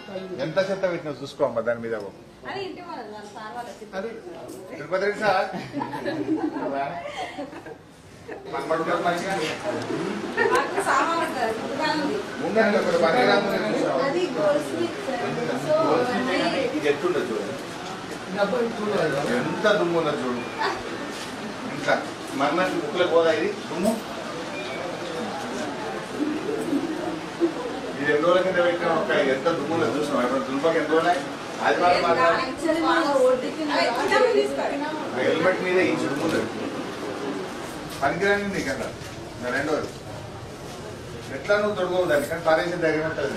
ఎంత చెత్త పెట్టినా చూసుకోమ్మా దాని మీద తిరుపతి రెడ్డి సార్ ఎట్టుండదు చూడండి ఎంత దుమ్ము ఉన్నది చూడు ఇంకా మన ముక్కులకు పోదా ఇది దుమ్ము ఇది 2 రోజుల కింద పెట్టిన ఒక ఎంత దుమ్ము ఉన్నది చూసినాం ఇప్పుడు దుమ్ముకి ఎంత ఉన్నాయి హెల్మెట్ మీద ఈ దుమ్ము ఉన్నది పనికిరాని నీకన్నా 2 ఎట్లా నువ్వు తొడుకోవు దాన్ని కానీ పారేసి ధైర్యం ఉంటుంది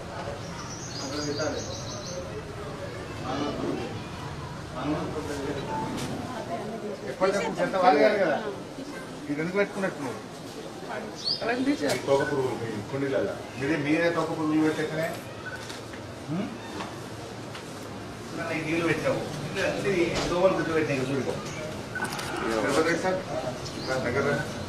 ఎప్పటికప్పుడు చెత్త వాళ్ళు కాదు కదా ఇది ఎందుకు పెట్టుకున్నట్టు నువ్వు తోక పురుగులు కుండీలలో మీరే తోక పురుగులు పెట్టేకనే నీళ్ళు పెట్టావు దోమలు గుర్తు పెట్టినాయి చూడుకో సార్ దగ్గర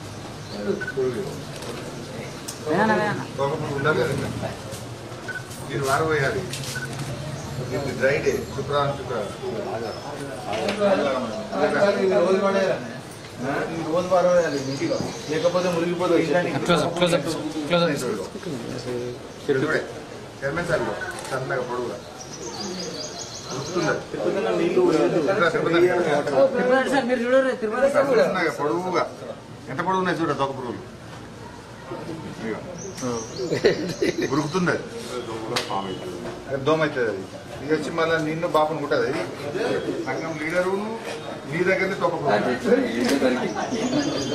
తోక పురుగు ఉండాలి కదా మీరు వారబోయాలి డ్రై డే శుక్రవారం రోజు వారబోయాలి ఇంటిలో లేకపోతే మురిగిపోతుంది చైర్మన్ సార్ సన్నగా పొడుగుగా పొడుగుగా ఎంత పొడుగున్నాయి చూడ తొక్క పురుగులు ఉరుకుతుంది అది దోమ అవుతుంది అది ఇది వచ్చి మళ్ళీ నిన్ను బాపును కుట్టదు అది సంఘం లీడరు నీ దగ్గరనే తొక్క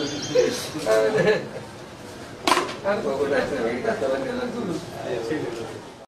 పురుగు